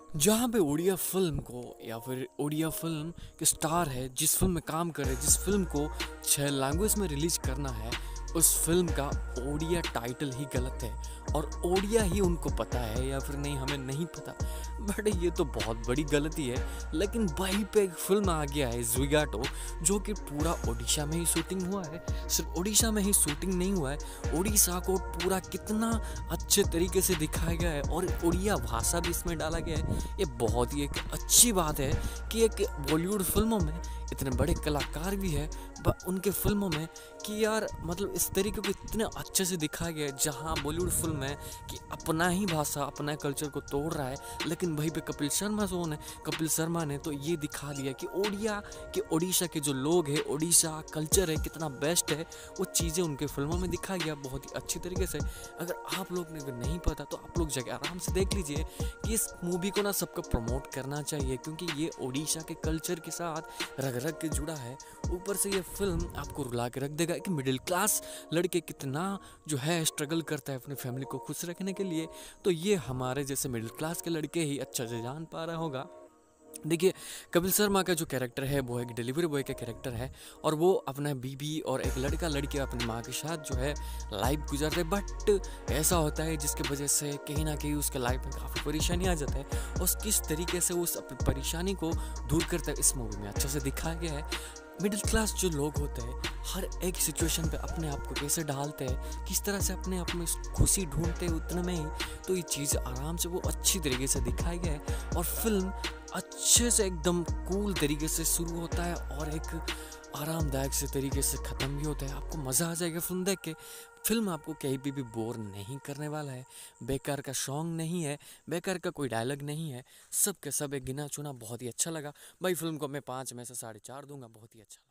जहाँ पे उड़िया फिल्म को या फिर उड़िया फिल्म के स्टार है, जिस फिल्म में काम कर रहे हैं, जिस फिल्म को 6 लैंग्वेज में रिलीज करना है, उस फिल्म का ओडिया टाइटल ही गलत है और ओडिया ही उनको पता है या फिर नहीं हमें नहीं पता। बट ये तो बहुत बड़ी गलती है। लेकिन वहीं पे एक फिल्म आ गया है ज़ुइगाटो, जो कि पूरा ओडिशा में ही शूटिंग हुआ है। सिर्फ ओडिशा में ही शूटिंग नहीं हुआ है, ओडिशा को पूरा कितना अच्छे तरीके से दिखाया गया है और ओडिया भाषा भी इसमें डाला गया है। ये बहुत ही एक अच्छी बात है कि एक बॉलीवुड फिल्मों में इतने बड़े कलाकार भी है उनके फिल्मों में कि यार मतलब इस तरीके को इतने अच्छे से दिखाया गया है। जहाँ बॉलीवुड फिल्म है कि अपना ही भाषा अपना कल्चर को तोड़ रहा है, लेकिन वहीं पे कपिल शर्मा ने तो ये दिखा दिया कि ओडिया के ओडिशा के जो लोग हैं, ओडिशा कल्चर है कितना बेस्ट है। वो चीज़ें उनके फिल्मों में दिखाया गया बहुत ही अच्छी तरीके से। अगर आप लोग ने अगर नहीं पता तो आप लोग जगह आराम से देख लीजिए कि इस मूवी को ना सबको प्रमोट करना चाहिए, क्योंकि ये ओडिशा के कल्चर के साथ रग रग के जुड़ा है। ऊपर से ये फिल्म आपको रुला के रख देगा कि मिडिल क्लास लड़के कितना जो है स्ट्रगल करता है अपनी फैमिली को खुश रखने के लिए। तो ये हमारे जैसे मिडिल क्लास के लड़के ही अच्छा से जान पा रहा होगा। देखिए, कपिल शर्मा का जो कैरेक्टर है वो एक डिलीवरी बॉय का कैरेक्टर है और वो अपना बीबी और एक लड़का लड़की अपनी माँ के साथ जो है लाइफ गुजारते हैं। बट ऐसा होता है जिसकी वजह से कहीं ना कहीं उसके लाइफ में काफ़ी परेशानी आ जाता है और किस तरीके से वो उस अपनी परेशानी को दूर करता है इस मूवी में अच्छे से दिखाया गया है। मिडिल क्लास जो लोग होते हैं हर एक सिचुएशन पे अपने आप को कैसे ढालते हैं, किस तरह से अपने आप में खुशी ढूंढते हैं उतने में ही। तो ये चीज़ आराम से वो अच्छी तरीके से दिखाई गया है और फिल्म अच्छे से एकदम कूल तरीके से शुरू होता है और एक आरामदायक से तरीके से ख़त्म भी होता है। आपको मज़ा आ जाएगा फिल्म देख के। फिल्म आपको कहीं भी बोर नहीं करने वाला है। बेकार का सॉन्ग नहीं है, बेकार का कोई डायलॉग नहीं है, सब के सब एक गिना चुना बहुत ही अच्छा लगा भाई। फिल्म को मैं 5 में से 4.5 दूंगा, बहुत ही अच्छा।